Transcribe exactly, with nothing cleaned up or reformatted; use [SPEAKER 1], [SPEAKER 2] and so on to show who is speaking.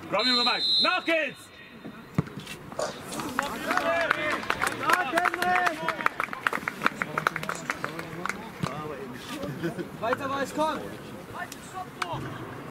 [SPEAKER 1] Komm, Junge Mike. Nach geht's!
[SPEAKER 2] Weiter, weiß, komm!